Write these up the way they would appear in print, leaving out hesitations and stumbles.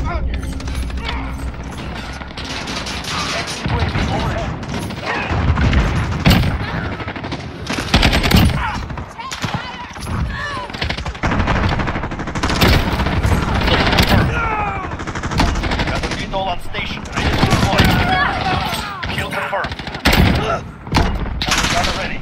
On station. Ready to deploy. Kill confirmed. Gunner ready.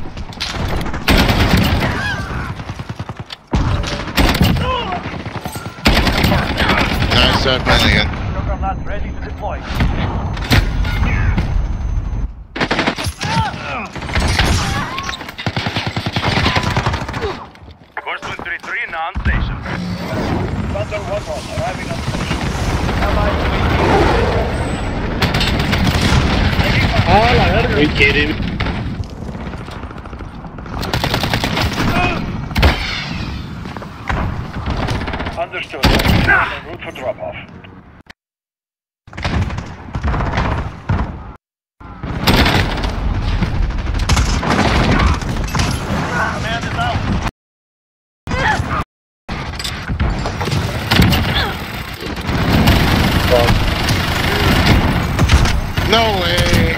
Nice finally again. Juggernaut ready to deploy. Course 133 now on station. Thunder 1-1 arriving on station. Are you kidding me? Understood. En route for drop-off. Command is out. No way.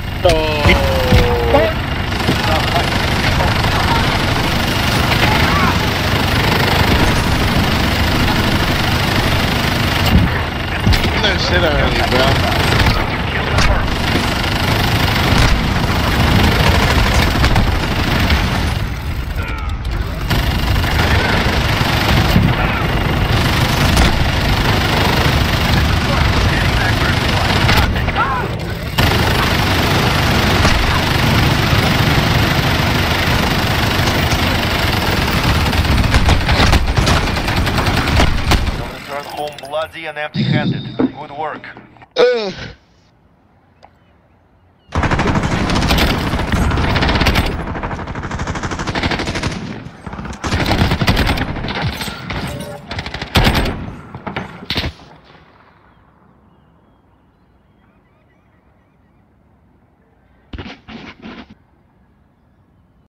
No shit already, bro. Home bloody and empty-handed. Good work. Ugh.